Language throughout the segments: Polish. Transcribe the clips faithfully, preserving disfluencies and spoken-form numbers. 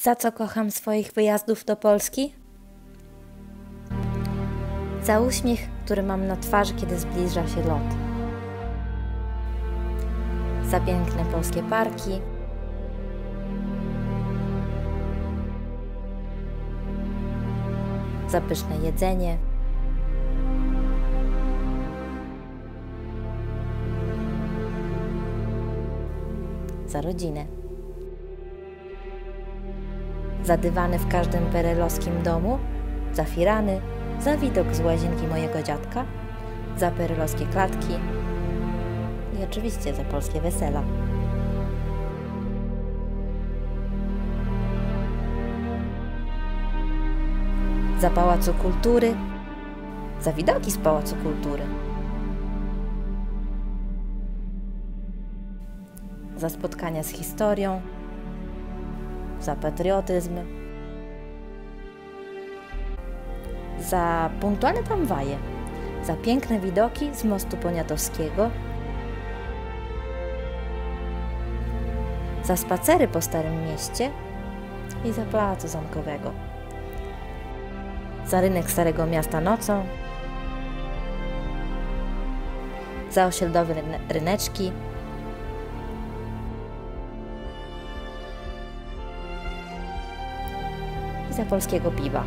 Za co kocham swoich wyjazdów do Polski? Za uśmiech, który mam na twarzy, kiedy zbliża się lot. Za piękne polskie parki. Za pyszne jedzenie. Za rodzinę. Za dywany w każdym perelowskim domu, za firany, za widok z łazienki mojego dziadka, za perelowskie klatki i oczywiście za polskie wesela. Za Pałacu Kultury, za widoki z Pałacu Kultury, za spotkania z historią, za patriotyzm, za punktualne tramwaje, za piękne widoki z mostu Poniatowskiego, za spacery po Starym Mieście i za Placu Zamkowego, za rynek Starego Miasta nocą, za osiedlowe ryneczki, i za polskiego piwa.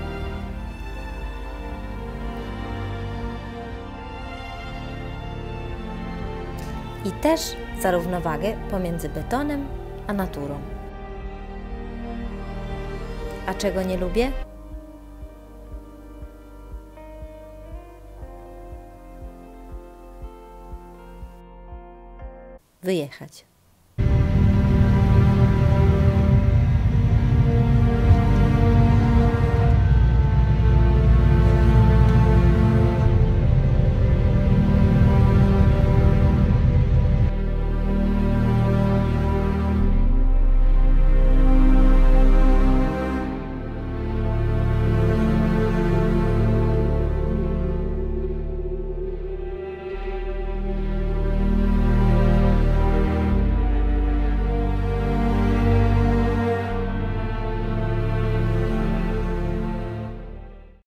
I też za równowagę pomiędzy betonem a naturą. A czego nie lubię? Wyjechać.